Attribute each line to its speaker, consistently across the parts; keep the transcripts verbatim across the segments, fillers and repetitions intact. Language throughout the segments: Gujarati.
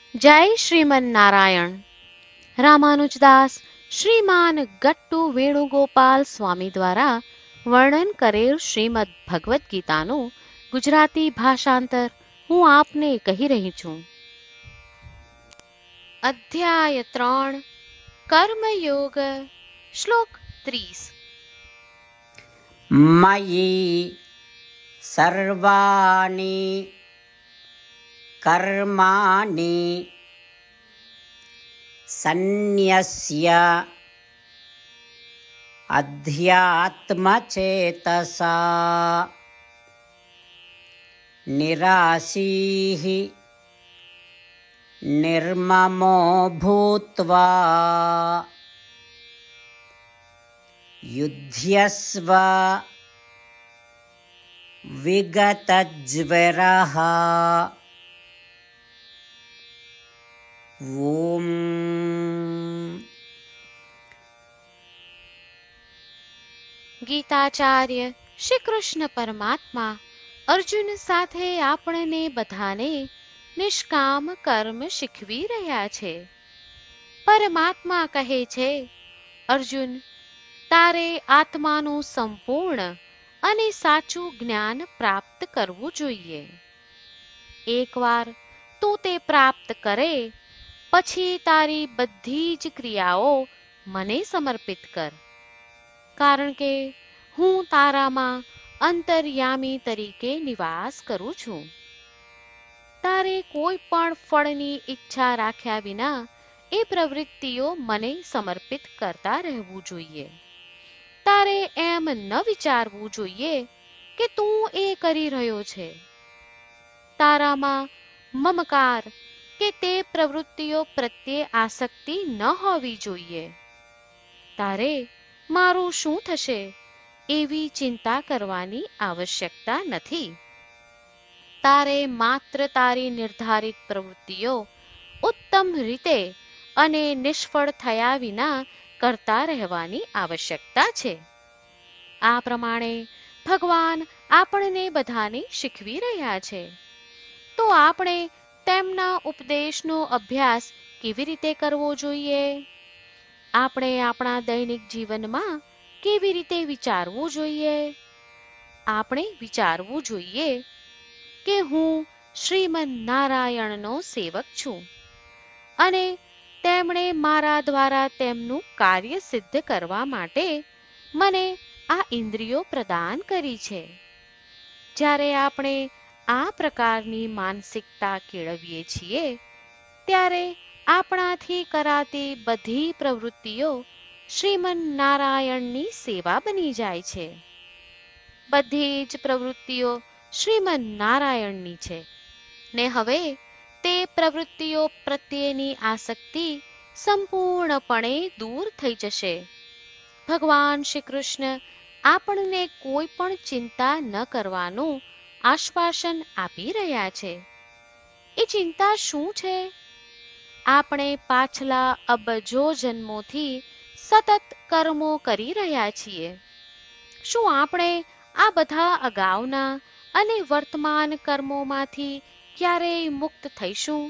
Speaker 1: જય શ્રીમન નારાયણ. રામાનુજદાસ શ્રીમાન ગટ્ટુ વેણુગોપાલ સ્વામી દ્વારા વર્ણન કરેલ શ્રીમદ ભગવદ્ ગીતાનું ગુજરાતી ભાષાંતર હું આપને કહી રહી છું. અધ્યાય ત્રણ કર્મયોગ. શ્લોક ત્રીસ.
Speaker 2: મયી સર્વાણી કર્માણિ સન્ન્યસ્ય અધ્યાત્મચેતસા નિરાશીઃ નિર્મમો ભૂત્વા યુધ્યસ્વ વિગતજ્વરઃ. ઓમ.
Speaker 1: ગીતાચાર્ય શ્રી કૃષ્ણ પરમાત્મા અર્જુન સાથે આપણને બધાને નિષ્કામ કર્મ શીખવી રહ્યા છે. પરમાત્મા કહે છે, અર્જુન, તારે આત્માનું સંપૂર્ણ અને સાચું જ્ઞાન પ્રાપ્ત કરવું જોઈએ. એકવાર તું તે પ્રાપ્ત કરે પછી તારી બધી જ ક્રિયાઓ મને સમર્પિત કર, કારણ કે હું તારામાં અંતર્યામી તરીકે નિવાસ કરું છું. તારે કોઈ પણ ફળની ઈચ્છા રાખ્યા વિના એ પ્રવૃત્તિઓ મને સમર્પિત કરતા રહેવું જોઈએ. તારે એમ ન વિચારવું જોઈએ કે તું એ કરી રહ્યો છે. તારામાં મમકાર કે તે પ્રવૃત્તિઓ પ્રત્યે આસક્તિ ન હોવી જોઈએ. તારે મારું શું થશે એવી ચિંતા કરવાની આવશ્યકતા નથી. તારે માત્ર તારી નિર્ધારિત પ્રવૃત્તિઓ ઉત્તમ રીતે અને નિષ્ફળ થયા વિના કરતા રહેવાની આવશ્યકતા છે. આ પ્રમાણે ભગવાન આપણને બધાને શીખવી રહ્યા છે. તો આપણે તેમના ઉપદેશનો અભ્યાસ કેવી રીતે કરવો જોઈએ? આપણે આપણા દૈનિક જીવનમાં કેવી રીતે વિચારવું જોઈએ? આપણે વિચારવું જોઈએ કે હું શ્રીમન નારાયણનો સેવક છું અને તેમણે મારા દ્વારા તેમનું કાર્ય સિદ્ધ કરવા માટે મને આ ઇન્દ્રિયો પ્રદાન કરી છે. જ્યારે આપણે આ પ્રકારની માનસિકતા કેળવીએ છીએ ત્યારે આપણાથી કરાતી બધી પ્રવૃત્તિઓ શ્રીમન નારાયણની સેવા બની જાય છે. બધી જ પ્રવૃત્તિઓ શ્રીમન નારાયણની છે ને હવે તે પ્રવૃત્તિઓ પ્રત્યેની આસક્તિ સંપૂર્ણપણે દૂર થઈ જશે. ભગવાન શ્રી કૃષ્ણ આપણને કોઈ પણ ચિંતા ન કરવાનું આશ્વાસન આપી રહ્યા છે. એ ચિંતા શું છે? આપણે પાછલા અબજો જન્મોથી સતત કર્મો કરી રહ્યા છીએ. શું આપણે આ બધા અગાઉના અને વર્તમાન કર્મોમાંથી ક્યારેય મુક્ત થઈશું?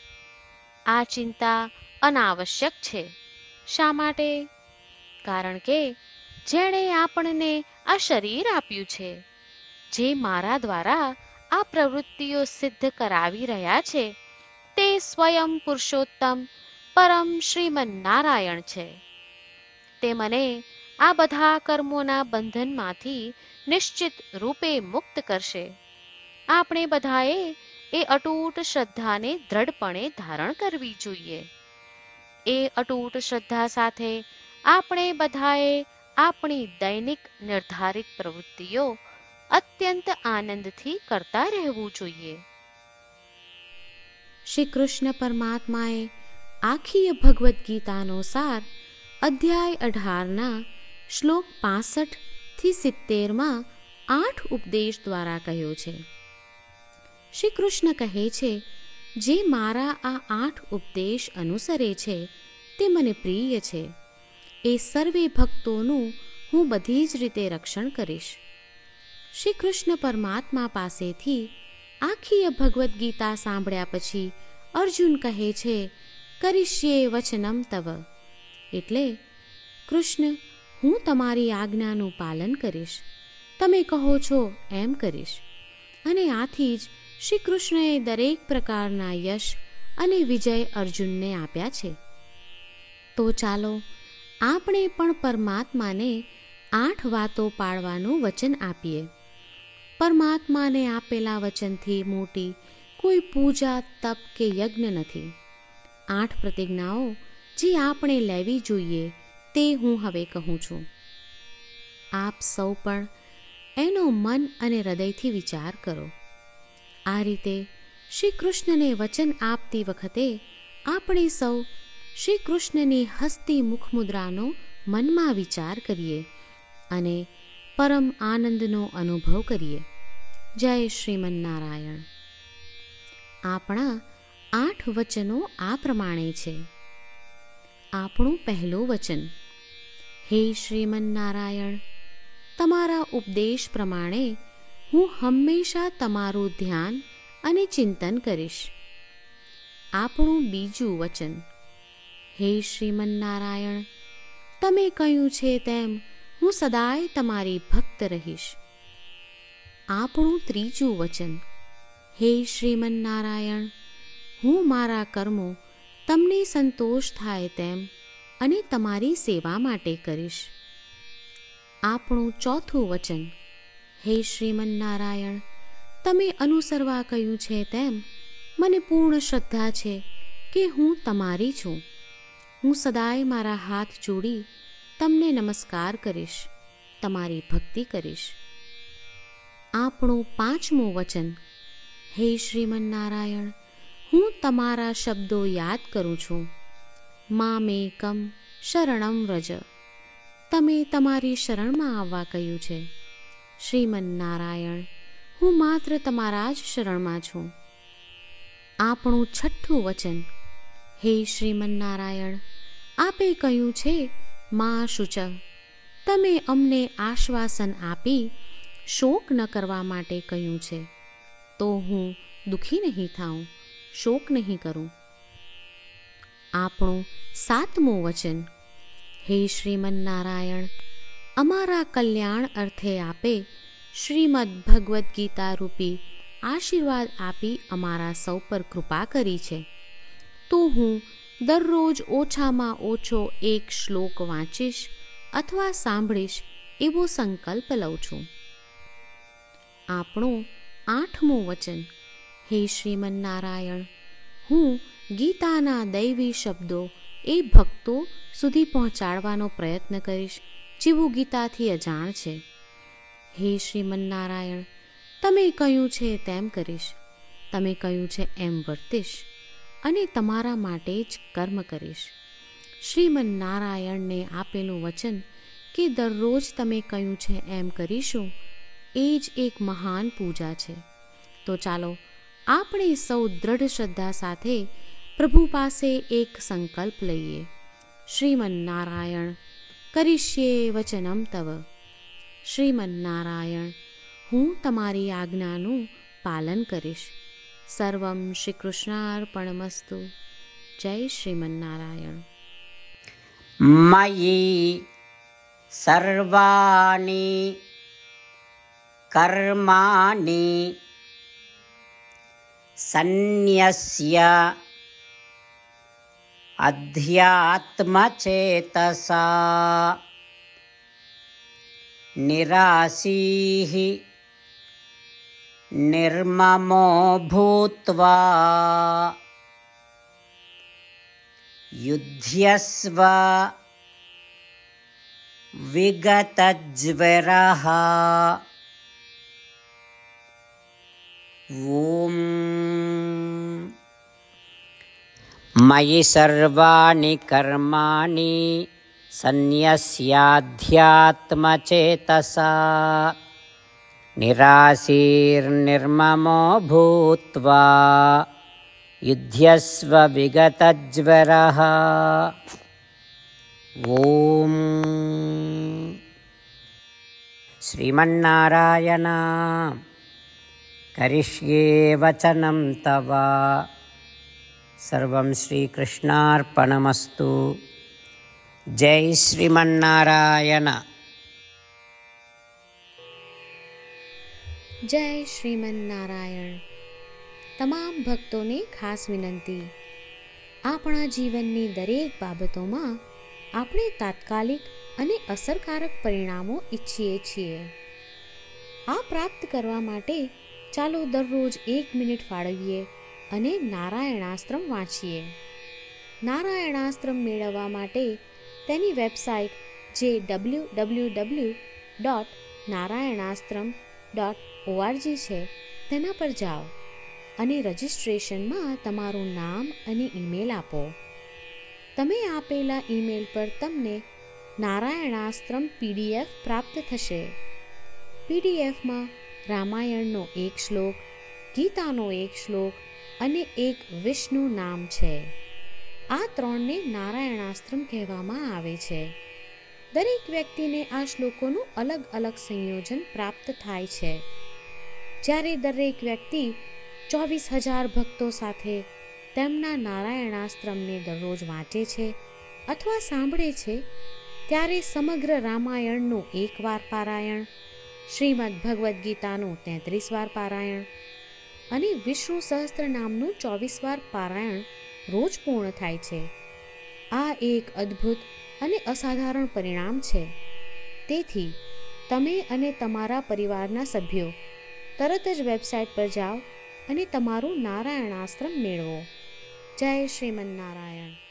Speaker 1: આ ચિંતા અનાવશ્યક છે. શા માટે? કારણ કે જેણે આપણને આ શરીર આપ્યું છે, જે મારા દ્વારા આ પ્રવૃત્તિઓ સિદ્ધ કરાવી રહ્યા છે, તે સ્વયં પુરુષોત્તમ પરમ શ્રીમન નારાયણ છે. તે મને આ બધા કર્મોના બંધનમાંથી નિશ્ચિત રૂપે મુક્ત કરશે. આપણે બધાએ એ અતૂટ શ્રદ્ધાને દ્રઢપણે ધારણ કરવી જોઈએ. એ અતૂટ શ્રદ્ધા સાથે આપણે બધાએ આપણી દૈનિક નિર્ધારિત પ્રવૃત્તિઓ અત્યંત આનંદથી કરતા રહેવું જોઈએ. શ્રી કૃષ્ણ પરમાત્માએ આખી ભગવદ્ ગીતાનો સાર અધ્યાય અઢારના શ્લોક પાસઠ થી સિત્તેરમાં આઠ ઉપદેશ દ્વારા કહ્યો છે. શ્રી કૃષ્ણ કહે છે, જે મારા આ આઠ ઉપદેશ અનુસરે છે તે મને પ્રિય છે. એ સર્વે ભક્તોનું હું બધી જ રીતે રક્ષણ કરીશ. શ્રી કૃષ્ણ પરમાત્મા પાસેથી આખી ભગવદ્ ગીતા સાંભળ્યા પછી અર્જુન કહે છે, કરીશ્યે વચનમ તવ. એટલે કૃષ્ણ, હું તમારી આજ્ઞાનું પાલન કરીશ, તમે કહો છો એમ કરીશ. અને આથી જ શ્રી કૃષ્ણએ દરેક પ્રકારના યશ અને વિજય અર્જુનને આપ્યા છે. તો ચાલો આપણે પણ પરમાત્માને આઠ વાતો પાળવાનું વચન આપીએ. પરમાત્માને આપેલા વચનથી મોટી કોઈ પૂજા, તપ કે યજ્ઞ નથી. આઠ પ્રતિજ્ઞાઓ જે આપણે લેવી જોઈએ તે હું હવે કહું છું. આપ સૌ પણ એનો મન અને હૃદયથી વિચાર કરો. આ રીતે શ્રી કૃષ્ણને વચન આપતી વખતે આપણે સૌ શ્રી કૃષ્ણની હસતી મુખમુદ્રાનો મનમાં વિચાર કરીએ અને પરમ આનંદનો અનુભવ કરીએ. જય શ્રીમન્નારાયણ. આપણા આઠ વચનો આ પ્રમાણે છે. આપણું પહેલું વચન: હે શ્રીમન્નારાયણ, તમારા ઉપદેશ પ્રમાણે હું હંમેશા તમારું ધ્યાન અને ચિંતન કરીશ. આપણું બીજું વચન: હે શ્રીમન્નારાયણ, તમે કહ્યું છે તેમ હું સદાય તમારી ભક્ત રહીશ. આપણું ત્રીજું વચન: હે શ્રીમન્નારાયણ, હું મારા કર્મો તમને સંતોષ થાય તેમ અને તમારી સેવા માટે કરીશ. આપણું ચોથું વચન: હે શ્રીમન્નારાયણ, તમે અનુસરવા કહ્યું છે તેમ મને પૂર્ણ શ્રદ્ધા છે કે હું તમારી છું. હું સદાય મારા હાથ જોડી તમને નમસ્કાર કરીશ, તમારી ભક્તિ કરીશ. આપણું પાંચમું વચન: હે શ્રીમન્નારાયણ, હું તમારા શબ્દો યાદ કરું છું. મામેકમ શરણમ વ્રજ. તમે તમારી શરણમાં આવવા કહ્યું છે. શ્રીમન્નારાયણ, હું માત્ર તમારા જ શરણમાં છું. આપણું છઠ્ઠું વચન: હે શ્રીમન્નારાયણ, આપે કહ્યું છે મા શુચ. તમે અમને આશ્વાસન આપી શોક ન કરવા માટે કહ્યું છે. તો હું દુઃખી નહીં થાઉં, શોક નહીં કરું. આપણું સાતમું વચન: હે શ્રીમન્નારાયણ, અમારા કલ્યાણ અર્થે આપે શ્રીમદ્ ભગવદ્ ગીતા રૂપી આશીર્વાદ આપી અમારા સૌ પર કૃપા કરી છે. તો હું દરરોજ ઓછામાં ઓછો એક શ્લોક વાંચીશ અથવા સાંભળીશ એવો સંકલ્પ લઉં છું. આપણું આઠમું વચન: હે શ્રીમન્નારાયણ, હું ગીતાના દૈવી શબ્દો એ ભક્તો સુધી પહોંચાડવાનો પ્રયત્ન કરીશ જેઓ ગીતાથી અજાણ છે. હે શ્રીમન્નારાયણ, તમે કહ્યું છે તેમ કરીશ, તમે કહ્યું છે એમ વર્તીશ અને તમારા માટે જ કર્મ કરીશ. શ્રીમન્નારાયણને આપેલું વચન કે દરરોજ તમે કહ્યું છે એમ કરીશું એ જ એક મહાન પૂજા છે. તો ચાલો આપણે સૌ દ્રઢ શ્રદ્ધા સાથે પ્રભુ પાસે એક સંકલ્પ લઈએ. શ્રીમન્નારાયણ, કરીશ્યે વચનમ તવ. શ્રીમન્નારાયણ, હું તમારી આજ્ઞાનું પાલન કરીશ. સર્વમ શ્રી કૃષ્ણાર્પણમસ્તુ. જય શ્રીમન્નારાયણ.
Speaker 2: મયી સર્વાણી કર્માણિ સંન્યસ્ય અધ્યાત્મચેતસા નિરાશીઃ નિર્મમો ભૂત્વા યુધ્યસ્વ વિગતજ્વરઃ. ઓમ મયિ સર્વાણિ કર્માણિ સંન્યસ્યાધ્યાત્મચેતસા નિરાશીર્નિર્મમો ભૂત્વા યુધ્યસ્વ વિગતજ્વરઃ. ઓમ શ્રીમન્નારાયણ, કરીષ્યે વચનમ તવ. સર્વં શ્રીકૃષ્ણાર્પણમસ્તુ. જય શ્રીમન્નારાયણ.
Speaker 1: જય શ્રીમન્નારાયણ. તમામ ભક્તોને ખાસ વિનંતી, આપણા જીવનની દરેક બાબતોમાં આપણે તાત્કાલિક અને અસરકારક પરિણામો ઈચ્છીએ છીએ. આ પ્રાપ્ત કરવા માટે ચાલો દરરોજ એક મિનિટ ફાળવીએ અને નારાયણાસ્ત્રમ વાંચીએ. નારાયણાસ્ત્રમ મેળવવા માટે તેની વેબસાઇટ જે W W W dot Narayanastram dot O R G છે તેના પર જાઓ અને રજિસ્ટ્રેશનમાં તમારું નામ અને ઈમેલ આપો. તમે આપેલા ઈમેલ પર તમને નારાયણાસ્ત્રમ પીડીએફ પ્રાપ્ત થશે. પીડીએફમાં રામાયણનો એક શ્લોક, ગીતાનો એક શ્લોક અને એક વિષ્ણુ નામ છે. આ ત્રણને નારાયણાસ્ત્રમ કહેવામાં આવે છે. દરેક વ્યક્તિને આ શ્લોકોનું અલગ અલગ સંયોજન પ્રાપ્ત થાય છે. જ્યારે દરેક વ્યક્તિ ચોવીસ હજાર ભક્તો સાથે તેમના નારાયણાસ્ત્રમને દરરોજ વાંચે છે અથવા સાંભળે છે, ત્યારે સમગ્ર રામાયણનું એક વાર પારાયણ, શ્રીમદ ભગવદ્ ગીતાનું તેત્રીસ વાર પારાયણ અને વિષ્ણુ સહસ્ત્ર નામનું ચોવીસ વાર પારાયણ રોજ પૂર્ણ થાય છે. આ એક અદ્ભુત અને અસાધારણ પરિણામ છે. તેથી તમે અને તમારા પરિવારના સભ્યો તરત જ વેબસાઇટ પર જાઓ અને તમારું નારાયણાસ્ત્રમ મેળવો. જય શ્રીમન્નારાયણ.